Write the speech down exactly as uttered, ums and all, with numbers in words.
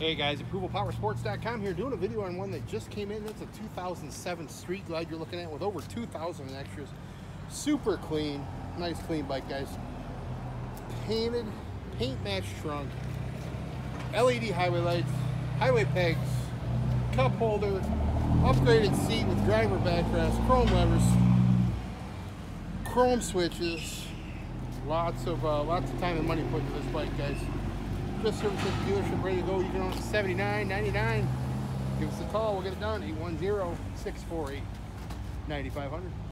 Hey guys, approval power sports dot com here doing a video on one that just came in. It's a two thousand seven Street Glide you're looking at with over two thousand extras. Super clean, nice clean bike, guys. Painted, paint match trunk, L E D highway lights, highway pegs, cup holder, upgraded seat with driver backrest, chrome levers, chrome switches. Lots of uh, lots of time and money put into this bike, guys. Just service at the dealership, ready to go. You can own it seventy-nine ninety-nine. Give us a call, we'll get it done. eight one zero, six four eight, nine five zero zero.